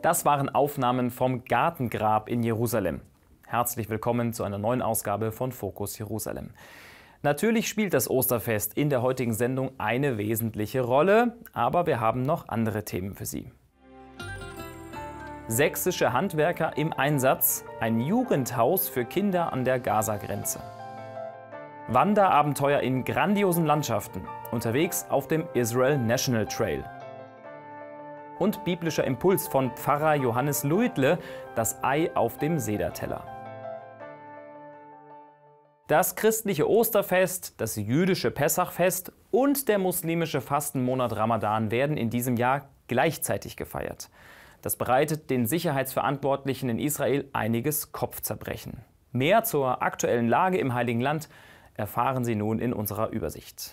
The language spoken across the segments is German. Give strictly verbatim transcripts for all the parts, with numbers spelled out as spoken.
Das waren Aufnahmen vom Gartengrab in Jerusalem. Herzlich willkommen zu einer neuen Ausgabe von Fokus Jerusalem. Natürlich spielt das Osterfest in der heutigen Sendung eine wesentliche Rolle, aber wir haben noch andere Themen für Sie. Sächsische Handwerker im Einsatz, ein Jugendhaus für Kinder an der Gaza-Grenze. Wanderabenteuer in grandiosen Landschaften, unterwegs auf dem Israel National Trail. Und biblischer Impuls von Pfarrer Johannes Luitle, das Ei auf dem Sederteller. Das christliche Osterfest, das jüdische Pessachfest und der muslimische Fastenmonat Ramadan werden in diesem Jahr gleichzeitig gefeiert. Das bereitet den Sicherheitsverantwortlichen in Israel einiges Kopfzerbrechen. Mehr zur aktuellen Lage im Heiligen Land erfahren Sie nun in unserer Übersicht.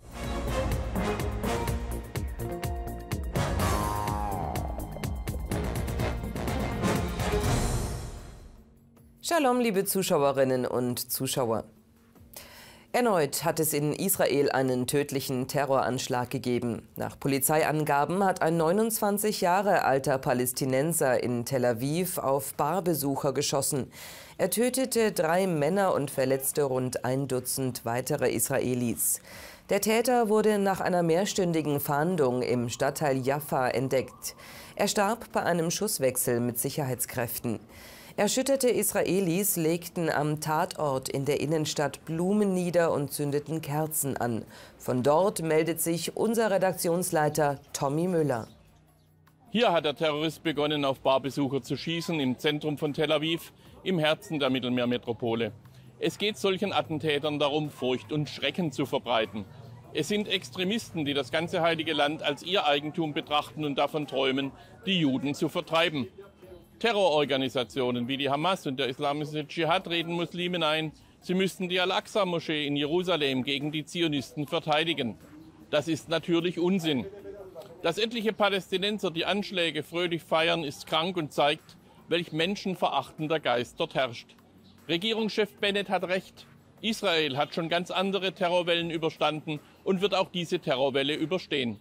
Shalom, liebe Zuschauerinnen und Zuschauer. Erneut hat es in Israel einen tödlichen Terroranschlag gegeben. Nach Polizeiangaben hat ein neunundzwanzig Jahre alter Palästinenser in Tel Aviv auf Barbesucher geschossen. Er tötete drei Männer und verletzte rund ein Dutzend weitere Israelis. Der Täter wurde nach einer mehrstündigen Fahndung im Stadtteil Jaffa entdeckt. Er starb bei einem Schusswechsel mit Sicherheitskräften. Erschütterte Israelis legten am Tatort in der Innenstadt Blumen nieder und zündeten Kerzen an. Von dort meldet sich unser Redaktionsleiter Tommy Müller. Hier hat der Terrorist begonnen, auf Barbesucher zu schießen, im Zentrum von Tel Aviv, im Herzen der Mittelmeermetropole. Es geht solchen Attentätern darum, Furcht und Schrecken zu verbreiten. Es sind Extremisten, die das ganze Heilige Land als ihr Eigentum betrachten und davon träumen, die Juden zu vertreiben. Terrororganisationen wie die Hamas und der Islamische Dschihad reden Muslimen ein, sie müssten die Al-Aqsa-Moschee in Jerusalem gegen die Zionisten verteidigen. Das ist natürlich Unsinn. Dass etliche Palästinenser die Anschläge fröhlich feiern, ist krank und zeigt, welch menschenverachtender Geist dort herrscht. Regierungschef Bennett hat recht. Israel hat schon ganz andere Terrorwellen überstanden und wird auch diese Terrorwelle überstehen.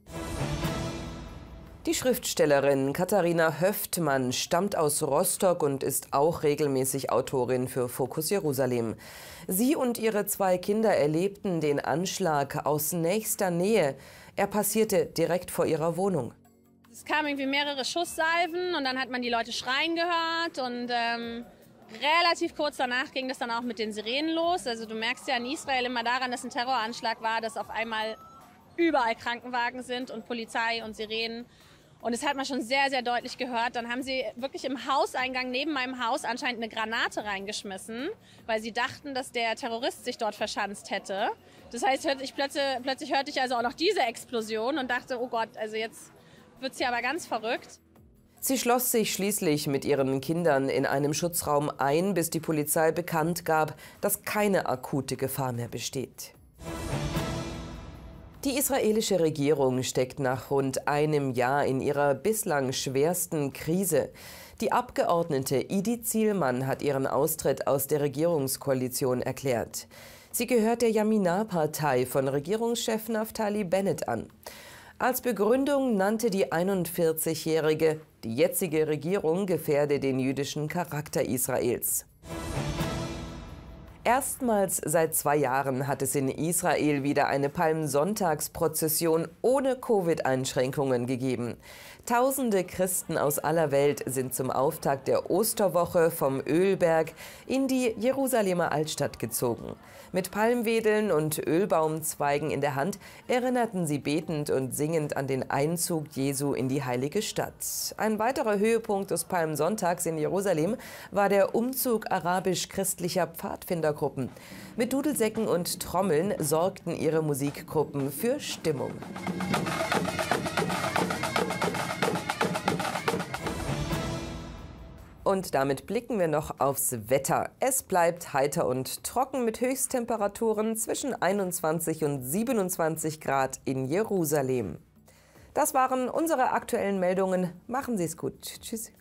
Die Schriftstellerin Katharina Höftmann stammt aus Rostock und ist auch regelmäßig Autorin für Fokus Jerusalem. Sie und ihre zwei Kinder erlebten den Anschlag aus nächster Nähe. Er passierte direkt vor ihrer Wohnung. Es kamen irgendwie mehrere Schusssalven und dann hat man die Leute schreien gehört und ähm, relativ kurz danach ging das dann auch mit den Sirenen los. Also du merkst ja in Israel immer daran, dass ein Terroranschlag war, dass auf einmal überall Krankenwagen sind und Polizei und Sirenen. Und das hat man schon sehr, sehr deutlich gehört. Dann haben sie wirklich im Hauseingang neben meinem Haus anscheinend eine Granate reingeschmissen, weil sie dachten, dass der Terrorist sich dort verschanzt hätte. Das heißt, ich plötzlich, plötzlich hörte ich also auch noch diese Explosion und dachte, oh Gott, also jetzt wird es hier aber ganz verrückt. Sie schloss sich schließlich mit ihren Kindern in einem Schutzraum ein, bis die Polizei bekannt gab, dass keine akute Gefahr mehr besteht. Die israelische Regierung steckt nach rund einem Jahr in ihrer bislang schwersten Krise. Die Abgeordnete Idi Zielmann hat ihren Austritt aus der Regierungskoalition erklärt. Sie gehört der Yamina-Partei von Regierungschef Naftali Bennett an. Als Begründung nannte die einundvierzigjährige, die jetzige Regierung gefährde den jüdischen Charakter Israels. Erstmals seit zwei Jahren hat es in Israel wieder eine Palmsonntagsprozession ohne Covid-Einschränkungen gegeben. Tausende Christen aus aller Welt sind zum Auftakt der Osterwoche vom Ölberg in die Jerusalemer Altstadt gezogen. Mit Palmwedeln und Ölbaumzweigen in der Hand erinnerten sie betend und singend an den Einzug Jesu in die heilige Stadt. Ein weiterer Höhepunkt des Palmsonntags in Jerusalem war der Umzug arabisch-christlicher Pfadfindergruppen. Mit Dudelsäcken und Trommeln sorgten ihre Musikgruppen für Stimmung. Und damit blicken wir noch aufs Wetter. Es bleibt heiter und trocken mit Höchsttemperaturen zwischen einundzwanzig und siebenundzwanzig Grad in Jerusalem. Das waren unsere aktuellen Meldungen. Machen Sie es gut. Tschüss.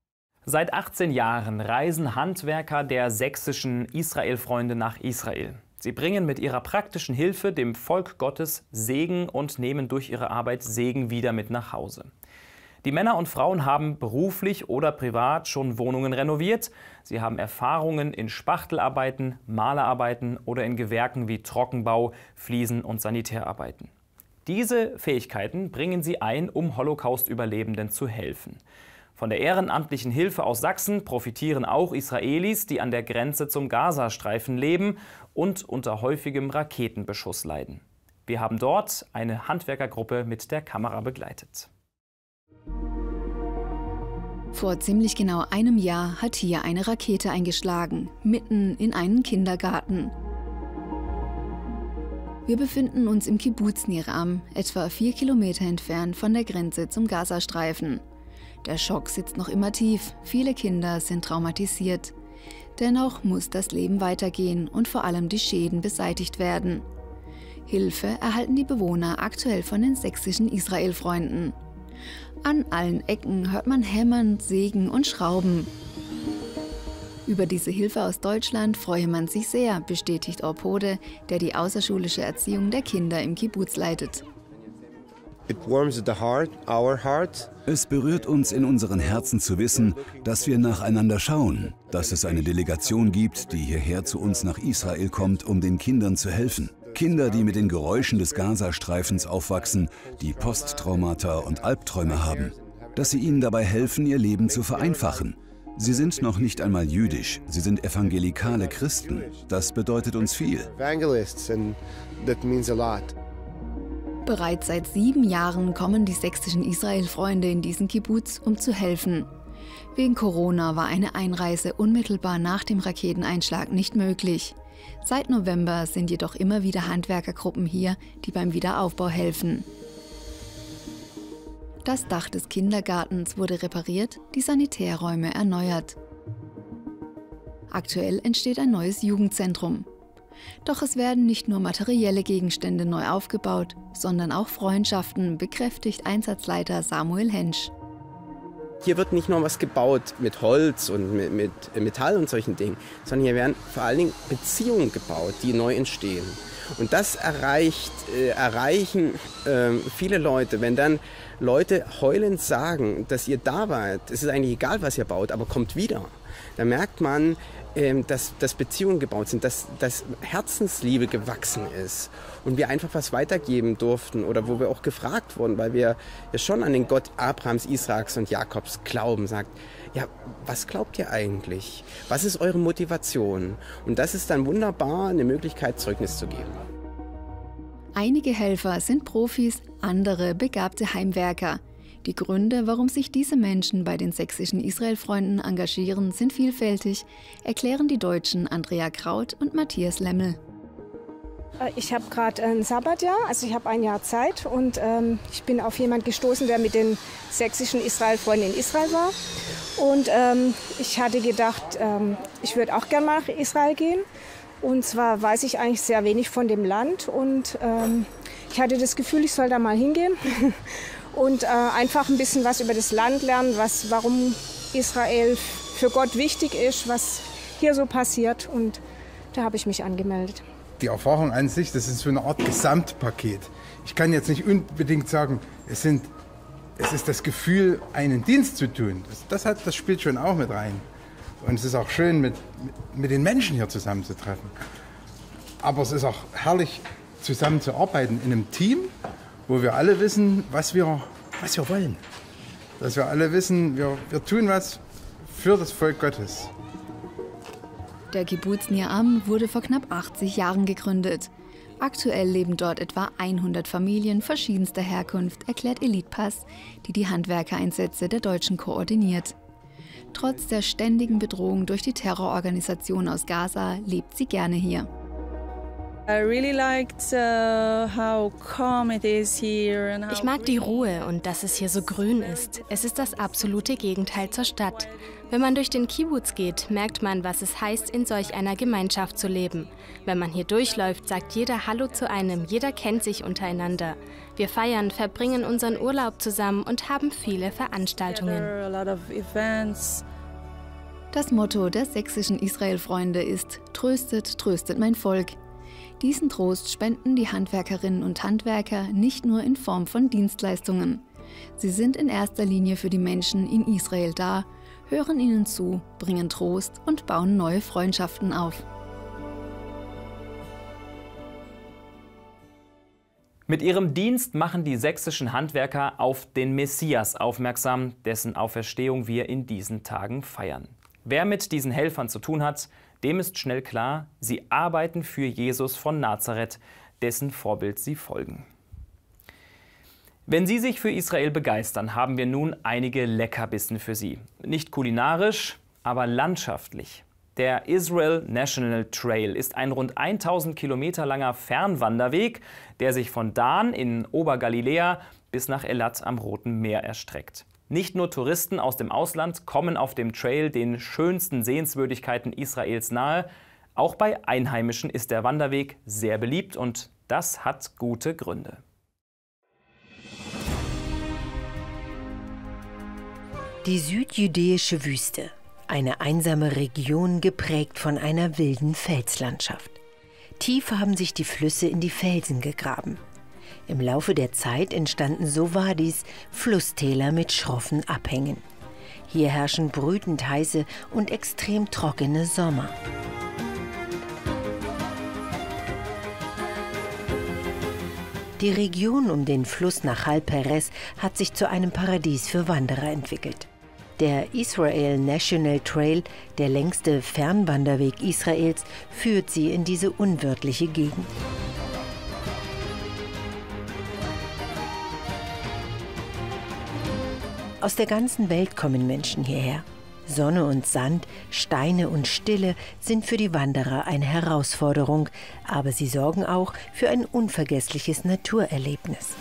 Seit achtzehn Jahren reisen Handwerker der sächsischen Israel-Freunde nach Israel. Sie bringen mit ihrer praktischen Hilfe dem Volk Gottes Segen und nehmen durch ihre Arbeit Segen wieder mit nach Hause. Die Männer und Frauen haben beruflich oder privat schon Wohnungen renoviert. Sie haben Erfahrungen in Spachtelarbeiten, Malerarbeiten oder in Gewerken wie Trockenbau, Fliesen- und Sanitärarbeiten. Diese Fähigkeiten bringen sie ein, um Holocaust-Überlebenden zu helfen. Von der ehrenamtlichen Hilfe aus Sachsen profitieren auch Israelis, die an der Grenze zum Gazastreifen leben und unter häufigem Raketenbeschuss leiden. Wir haben dort eine Handwerkergruppe mit der Kamera begleitet. Vor ziemlich genau einem Jahr hat hier eine Rakete eingeschlagen, mitten in einen Kindergarten. Wir befinden uns im Kibbuz Nir Am, etwa vier Kilometer entfernt von der Grenze zum Gazastreifen. Der Schock sitzt noch immer tief, viele Kinder sind traumatisiert. Dennoch muss das Leben weitergehen und vor allem die Schäden beseitigt werden. Hilfe erhalten die Bewohner aktuell von den sächsischen Israel-Freunden. An allen Ecken hört man Hämmern, Sägen und Schrauben. Über diese Hilfe aus Deutschland freue man sich sehr, bestätigt Orpode, der die außerschulische Erziehung der Kinder im Kibbuz leitet. Es berührt uns in unseren Herzen zu wissen, dass wir nacheinander schauen, dass es eine Delegation gibt, die hierher zu uns nach Israel kommt, um den Kindern zu helfen. Kinder, die mit den Geräuschen des Gazastreifens aufwachsen, die Posttraumata und Albträume haben. Dass sie ihnen dabei helfen, ihr Leben zu vereinfachen. Sie sind noch nicht einmal jüdisch, sie sind evangelikale Christen. Das bedeutet uns viel. Bereits seit sieben Jahren kommen die sächsischen Israel-Freunde in diesen Kibbuz, um zu helfen. Wegen Corona war eine Einreise unmittelbar nach dem Raketeneinschlag nicht möglich. Seit November sind jedoch immer wieder Handwerkergruppen hier, die beim Wiederaufbau helfen. Das Dach des Kindergartens wurde repariert, die Sanitärräume erneuert. Aktuell entsteht ein neues Jugendzentrum. Doch es werden nicht nur materielle Gegenstände neu aufgebaut, sondern auch Freundschaften, bekräftigt Einsatzleiter Samuel Hensch. Hier wird nicht nur was gebaut mit Holz und mit, mit Metall und solchen Dingen, sondern hier werden vor allen Dingen Beziehungen gebaut, die neu entstehen. Und das erreicht, äh, erreichen äh, viele Leute, wenn dann Leute heulend sagen, dass ihr da wart, es ist eigentlich egal, was ihr baut, aber kommt wieder. Da merkt man, äh, dass, dass Beziehungen gebaut sind, dass, dass Herzensliebe gewachsen ist und wir einfach was weitergeben durften oder wo wir auch gefragt wurden, weil wir ja schon an den Gott Abrahams, Isaaks und Jakobs glauben, sagt, ja, was glaubt ihr eigentlich? Was ist eure Motivation? Und das ist dann wunderbar, eine Möglichkeit, Zeugnis zu geben. Einige Helfer sind Profis, andere begabte Heimwerker. Die Gründe, warum sich diese Menschen bei den sächsischen Israel-Freunden engagieren, sind vielfältig, erklären die Deutschen Andrea Kraut und Matthias Lemmel. Ich habe gerade ein Sabbatjahr, also ich habe ein Jahr Zeit und ähm, ich bin auf jemanden gestoßen, der mit den sächsischen Israel-Freunden in Israel war. Und ähm, ich hatte gedacht, ähm, ich würde auch gerne mal nach Israel gehen. Und zwar weiß ich eigentlich sehr wenig von dem Land und ähm, ich hatte das Gefühl, ich soll da mal hingehen und äh, einfach ein bisschen was über das Land lernen, was, warum Israel für Gott wichtig ist, was hier so passiert. Und da habe ich mich angemeldet. Die Erfahrung an sich, das ist so eine Art Gesamtpaket. Ich kann jetzt nicht unbedingt sagen, es, sind, es ist das Gefühl, einen Dienst zu tun. Das, das, hat, das spielt schon auch mit rein. Und es ist auch schön, mit, mit den Menschen hier zusammenzutreffen. Aber es ist auch herrlich, zusammenzuarbeiten in einem Team, wo wir alle wissen, was wir, was wir wollen. Dass wir alle wissen, wir, wir tun was für das Volk Gottes. Der Kibbuz Nir Am wurde vor knapp achtzig Jahren gegründet. Aktuell leben dort etwa hundert Familien verschiedenster Herkunft, erklärt Elit Pass, die die Handwerkereinsätze der Deutschen koordiniert. Trotz der ständigen Bedrohung durch die Terrororganisation aus Gaza lebt sie gerne hier. Ich mag die Ruhe und dass es hier so grün ist. Es ist das absolute Gegenteil zur Stadt. Wenn man durch den Kibbuz geht, merkt man, was es heißt, in solch einer Gemeinschaft zu leben. Wenn man hier durchläuft, sagt jeder Hallo zu einem, jeder kennt sich untereinander. Wir feiern, verbringen unseren Urlaub zusammen und haben viele Veranstaltungen. Das Motto der sächsischen Israel-Freunde ist: Tröstet, tröstet mein Volk. Diesen Trost spenden die Handwerkerinnen und Handwerker nicht nur in Form von Dienstleistungen. Sie sind in erster Linie für die Menschen in Israel da, hören ihnen zu, bringen Trost und bauen neue Freundschaften auf. Mit ihrem Dienst machen die sächsischen Handwerker auf den Messias aufmerksam, dessen Auferstehung wir in diesen Tagen feiern. Wer mit diesen Helfern zu tun hat, dem ist schnell klar, sie arbeiten für Jesus von Nazareth, dessen Vorbild sie folgen. Wenn Sie sich für Israel begeistern, haben wir nun einige Leckerbissen für Sie. Nicht kulinarisch, aber landschaftlich. Der Israel National Trail ist ein rund tausend Kilometer langer Fernwanderweg, der sich von Dan in Obergaliläa bis nach Elat am Roten Meer erstreckt. Nicht nur Touristen aus dem Ausland kommen auf dem Trail den schönsten Sehenswürdigkeiten Israels nahe, auch bei Einheimischen ist der Wanderweg sehr beliebt und das hat gute Gründe. Die südjüdische Wüste. Eine einsame Region, geprägt von einer wilden Felslandschaft. Tief haben sich die Flüsse in die Felsen gegraben. Im Laufe der Zeit entstanden so Wadis, Flusstäler mit schroffen Abhängen. Hier herrschen brütend heiße und extrem trockene Sommer. Die Region um den Fluss Nachal Perez hat sich zu einem Paradies für Wanderer entwickelt. Der Israel National Trail, der längste Fernwanderweg Israels, führt sie in diese unwirtliche Gegend. Aus der ganzen Welt kommen Menschen hierher. Sonne und Sand, Steine und Stille sind für die Wanderer eine Herausforderung, aber sie sorgen auch für ein unvergessliches Naturerlebnis.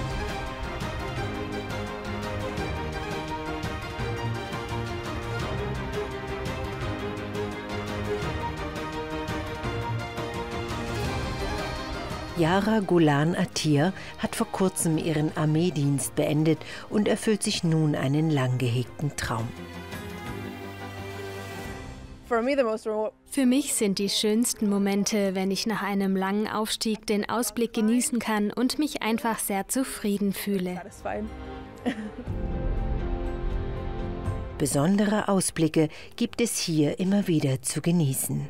Yara Golan Atir hat vor kurzem ihren Armeedienst beendet und erfüllt sich nun einen lang gehegten Traum. Für mich sind die schönsten Momente, wenn ich nach einem langen Aufstieg den Ausblick genießen kann und mich einfach sehr zufrieden fühle. Besondere Ausblicke gibt es hier immer wieder zu genießen.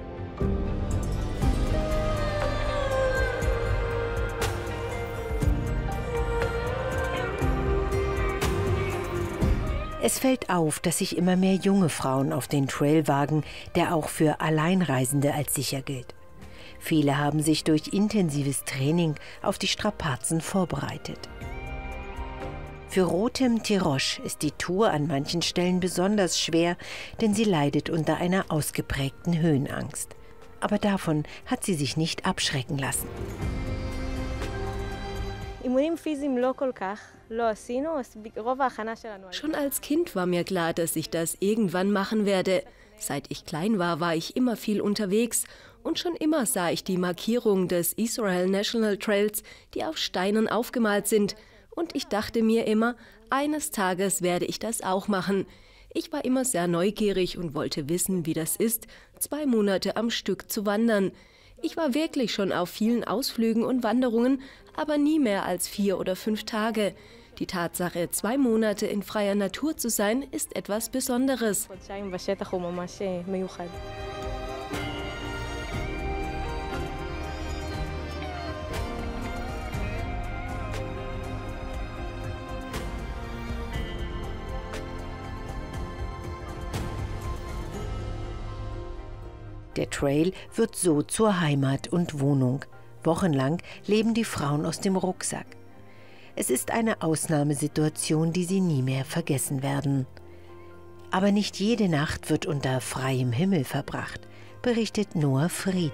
Es fällt auf, dass sich immer mehr junge Frauen auf den Trail wagen, der auch für Alleinreisende als sicher gilt. Viele haben sich durch intensives Training auf die Strapazen vorbereitet. Für Rotem Tirosh ist die Tour an manchen Stellen besonders schwer, denn sie leidet unter einer ausgeprägten Höhenangst. Aber davon hat sie sich nicht abschrecken lassen. Schon als Kind war mir klar, dass ich das irgendwann machen werde. Seit ich klein war, war ich immer viel unterwegs und schon immer sah ich die Markierung des Israel National Trails, die auf Steinen aufgemalt sind. Und ich dachte mir immer, eines Tages werde ich das auch machen. Ich war immer sehr neugierig und wollte wissen, wie das ist, zwei Monate am Stück zu wandern. Ich war wirklich schon auf vielen Ausflügen und Wanderungen, aber nie mehr als vier oder fünf Tage. Die Tatsache, zwei Monate in freier Natur zu sein, ist etwas Besonderes. Der Trail wird so zur Heimat und Wohnung. Wochenlang leben die Frauen aus dem Rucksack. Es ist eine Ausnahmesituation, die sie nie mehr vergessen werden. Aber nicht jede Nacht wird unter freiem Himmel verbracht, berichtet Noah Fried.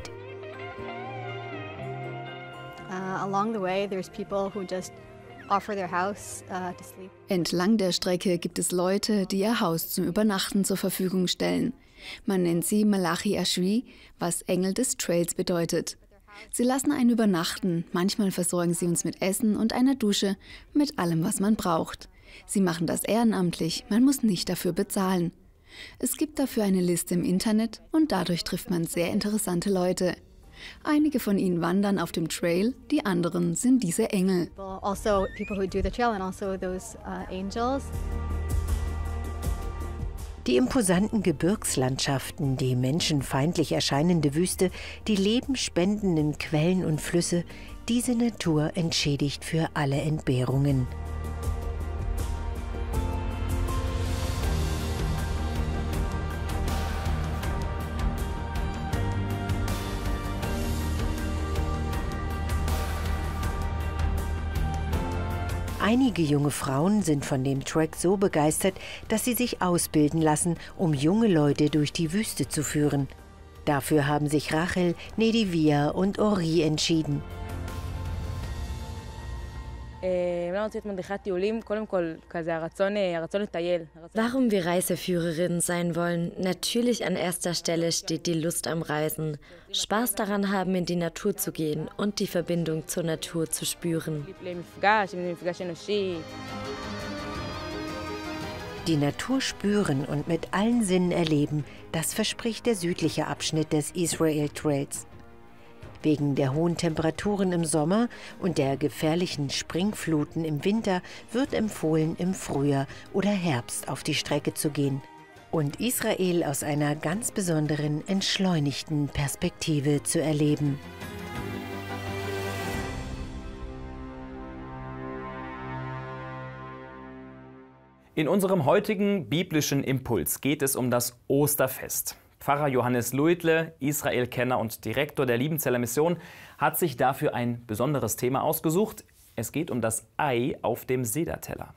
Uh, along the way, there's people who just offer their house uh, to sleep. Entlang der Strecke gibt es Leute, die ihr Haus zum Übernachten zur Verfügung stellen. Man nennt sie Malachi Ashvi, was Engel des Trails bedeutet. Sie lassen einen übernachten, manchmal versorgen sie uns mit Essen und einer Dusche, mit allem, was man braucht. Sie machen das ehrenamtlich, man muss nicht dafür bezahlen. Es gibt dafür eine Liste im Internet und dadurch trifft man sehr interessante Leute. Einige von ihnen wandern auf dem Trail, die anderen sind diese Engel. Also people who do the trail and also those uh, angels. Die imposanten Gebirgslandschaften, die menschenfeindlich erscheinende Wüste, die lebenspendenden Quellen und Flüsse, diese Natur entschädigt für alle Entbehrungen. Einige junge Frauen sind von dem Trek so begeistert, dass sie sich ausbilden lassen, um junge Leute durch die Wüste zu führen. Dafür haben sich Rachel, Nedivia und Ori entschieden. Warum wir Reiseführerinnen sein wollen? Natürlich an erster Stelle steht die Lust am Reisen. Spaß daran haben, in die Natur zu gehen und die Verbindung zur Natur zu spüren. Die Natur spüren und mit allen Sinnen erleben, das verspricht der südliche Abschnitt des Israel Trails. Wegen der hohen Temperaturen im Sommer und der gefährlichen Springfluten im Winter wird empfohlen, im Frühjahr oder Herbst auf die Strecke zu gehen und Israel aus einer ganz besonderen, entschleunigten Perspektive zu erleben. In unserem heutigen biblischen Impuls geht es um das Osterfest. Pfarrer Johannes Luitle, Israel-Kenner und Direktor der Liebenzeller Mission, hat sich dafür ein besonderes Thema ausgesucht. Es geht um das Ei auf dem Sederteller.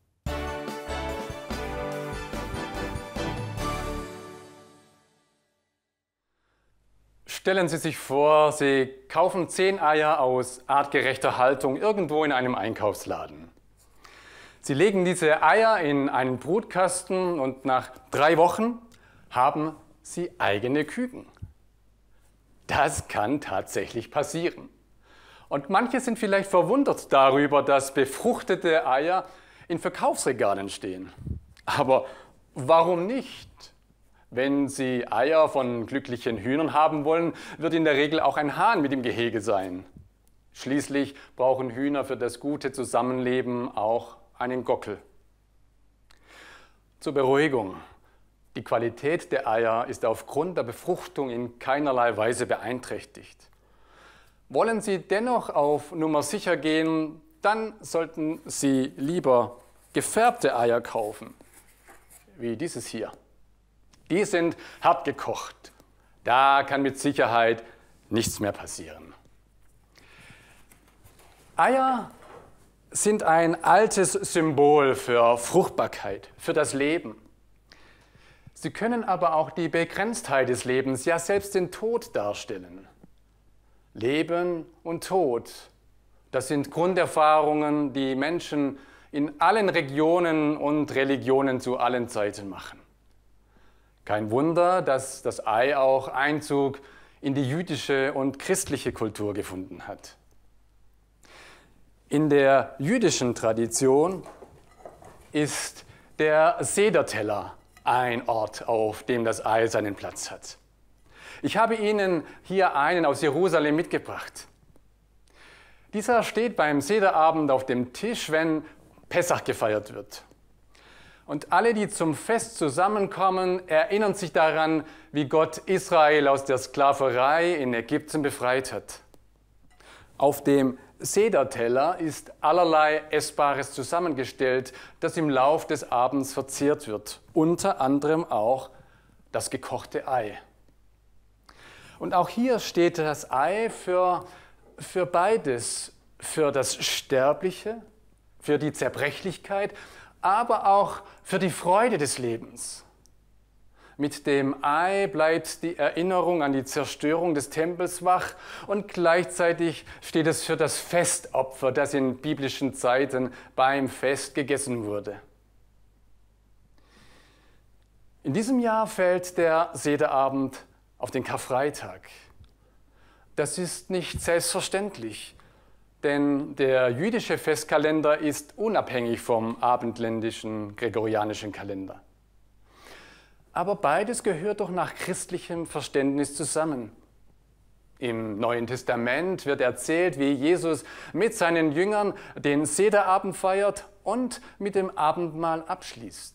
Stellen Sie sich vor, Sie kaufen zehn Eier aus artgerechter Haltung irgendwo in einem Einkaufsladen. Sie legen diese Eier in einen Brutkasten und nach drei Wochen haben Sie eigene Küken. Das kann tatsächlich passieren. Und manche sind vielleicht verwundert darüber, dass befruchtete Eier in Verkaufsregalen stehen. Aber warum nicht? Wenn Sie Eier von glücklichen Hühnern haben wollen, wird in der Regel auch ein Hahn mit im Gehege sein. Schließlich brauchen Hühner für das gute Zusammenleben auch einen Gockel. Zur Beruhigung. Die Qualität der Eier ist aufgrund der Befruchtung in keinerlei Weise beeinträchtigt. Wollen Sie dennoch auf Nummer sicher gehen, dann sollten Sie lieber gefärbte Eier kaufen, wie dieses hier. Die sind hart gekocht. Da kann mit Sicherheit nichts mehr passieren. Eier sind ein altes Symbol für Fruchtbarkeit, für das Leben. Sie können aber auch die Begrenztheit des Lebens, ja selbst den Tod darstellen. Leben und Tod, das sind Grunderfahrungen, die Menschen in allen Regionen und Religionen zu allen Zeiten machen. Kein Wunder, dass das Ei auch Einzug in die jüdische und christliche Kultur gefunden hat. In der jüdischen Tradition ist der Sederteller ein Ort, auf dem das Ei seinen Platz hat. Ich habe Ihnen hier einen aus Jerusalem mitgebracht. Dieser steht beim Sederabend auf dem Tisch, wenn Pessach gefeiert wird. Und alle, die zum Fest zusammenkommen, erinnern sich daran, wie Gott Israel aus der Sklaverei in Ägypten befreit hat. Auf dem Sederteller ist allerlei Essbares zusammengestellt, das im Lauf des Abends verzehrt wird, unter anderem auch das gekochte Ei. Und auch hier steht das Ei für, für beides, für das Sterbliche, für die Zerbrechlichkeit, aber auch für die Freude des Lebens. Mit dem Ei bleibt die Erinnerung an die Zerstörung des Tempels wach und gleichzeitig steht es für das Festopfer, das in biblischen Zeiten beim Fest gegessen wurde. In diesem Jahr fällt der Sederabend auf den Karfreitag. Das ist nicht selbstverständlich, denn der jüdische Festkalender ist unabhängig vom abendländischen gregorianischen Kalender. Aber beides gehört doch nach christlichem Verständnis zusammen. Im Neuen Testament wird erzählt, wie Jesus mit seinen Jüngern den Sederabend feiert und mit dem Abendmahl abschließt.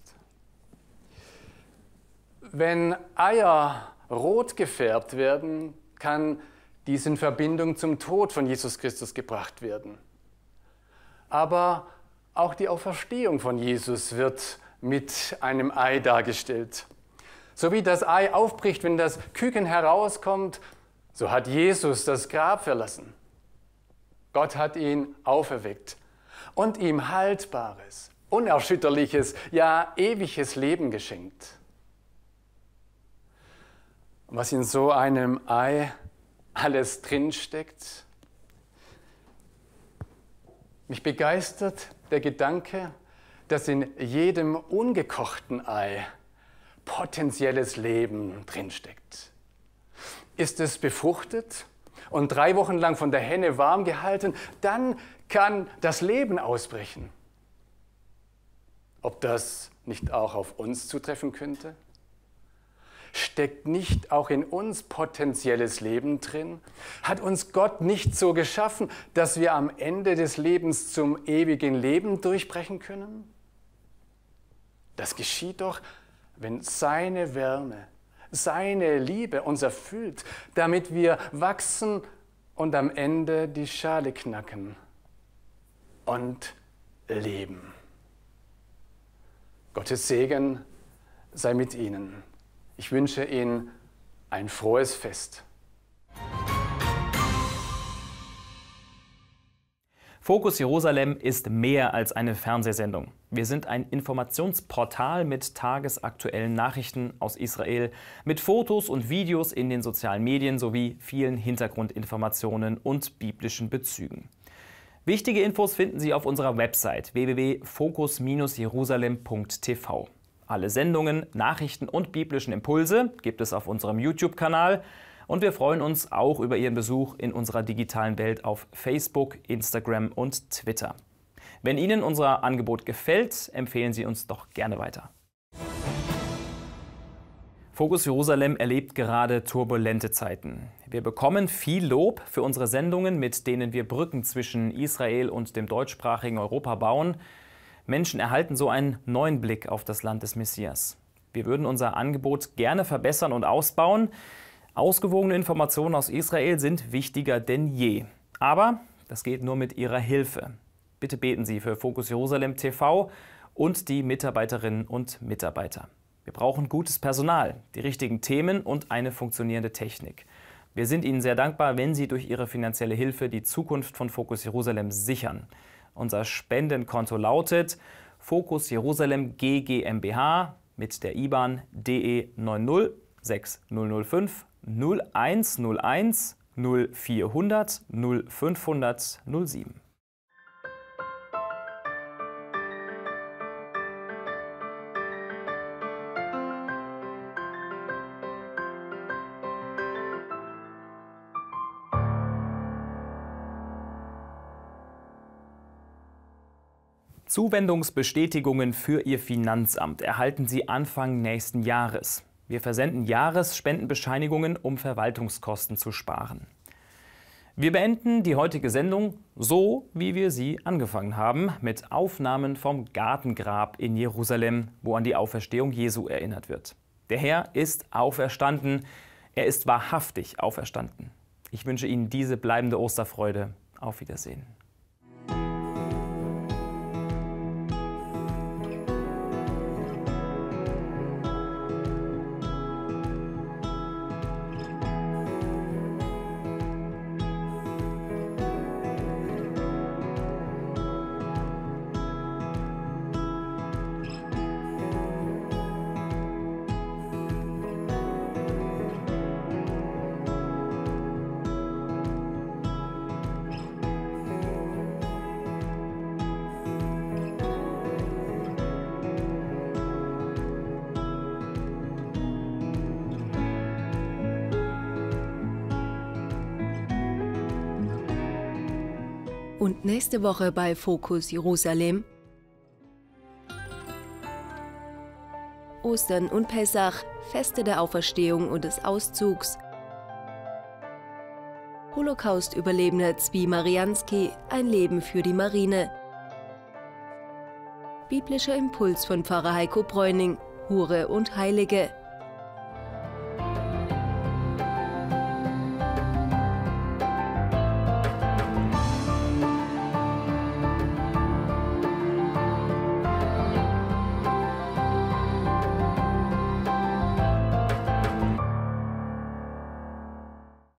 Wenn Eier rot gefärbt werden, kann dies in Verbindung zum Tod von Jesus Christus gebracht werden. Aber auch die Auferstehung von Jesus wird mit einem Ei dargestellt. So wie das Ei aufbricht, wenn das Küken herauskommt, so hat Jesus das Grab verlassen. Gott hat ihn auferweckt und ihm haltbares, unerschütterliches, ja ewiges Leben geschenkt. Was in so einem Ei alles drinsteckt. Mich begeistert der Gedanke, dass in jedem ungekochten Ei potenzielles Leben drinsteckt. Ist es befruchtet und drei Wochen lang von der Henne warm gehalten, dann kann das Leben ausbrechen. Ob das nicht auch auf uns zutreffen könnte? Steckt nicht auch in uns potenzielles Leben drin? Hat uns Gott nicht so geschaffen, dass wir am Ende des Lebens zum ewigen Leben durchbrechen können? Das geschieht doch, wenn seine Wärme, seine Liebe uns erfüllt, damit wir wachsen und am Ende die Schale knacken und leben. Gottes Segen sei mit Ihnen. Ich wünsche Ihnen ein frohes Fest. Fokus Jerusalem ist mehr als eine Fernsehsendung. Wir sind ein Informationsportal mit tagesaktuellen Nachrichten aus Israel, mit Fotos und Videos in den sozialen Medien sowie vielen Hintergrundinformationen und biblischen Bezügen. Wichtige Infos finden Sie auf unserer Website w w w punkt fokus Bindestrich jerusalem punkt t v. Alle Sendungen, Nachrichten und biblischen Impulse gibt es auf unserem YouTube-Kanal. Und wir freuen uns auch über Ihren Besuch in unserer digitalen Welt auf Facebook, Instagram und Twitter. Wenn Ihnen unser Angebot gefällt, empfehlen Sie uns doch gerne weiter. Fokus Jerusalem erlebt gerade turbulente Zeiten. Wir bekommen viel Lob für unsere Sendungen, mit denen wir Brücken zwischen Israel und dem deutschsprachigen Europa bauen. Menschen erhalten so einen neuen Blick auf das Land des Messias. Wir würden unser Angebot gerne verbessern und ausbauen. Ausgewogene Informationen aus Israel sind wichtiger denn je. Aber das geht nur mit Ihrer Hilfe. Bitte beten Sie für Fokus Jerusalem T V und die Mitarbeiterinnen und Mitarbeiter. Wir brauchen gutes Personal, die richtigen Themen und eine funktionierende Technik. Wir sind Ihnen sehr dankbar, wenn Sie durch Ihre finanzielle Hilfe die Zukunft von Fokus Jerusalem sichern. Unser Spendenkonto lautet Fokus Jerusalem G GmbH mit der I B A N D E neun null sechs null null fünf null eins null eins null vierhundert null fünfhundert null sieben. Zuwendungsbestätigungen für Ihr Finanzamt erhalten Sie Anfang nächsten Jahres. Wir versenden Jahresspendenbescheinigungen, um Verwaltungskosten zu sparen. Wir beenden die heutige Sendung so, wie wir sie angefangen haben, mit Aufnahmen vom Gartengrab in Jerusalem, wo an die Auferstehung Jesu erinnert wird. Der Herr ist auferstanden. Er ist wahrhaftig auferstanden. Ich wünsche Ihnen diese bleibende Osterfreude. Auf Wiedersehen. Und nächste Woche bei Fokus Jerusalem. Ostern und Pessach, Feste der Auferstehung und des Auszugs. Holocaust-Überlebender Zvi Marianski, ein Leben für die Marine. Biblischer Impuls von Pfarrer Heiko Bräuning, Hure und Heilige.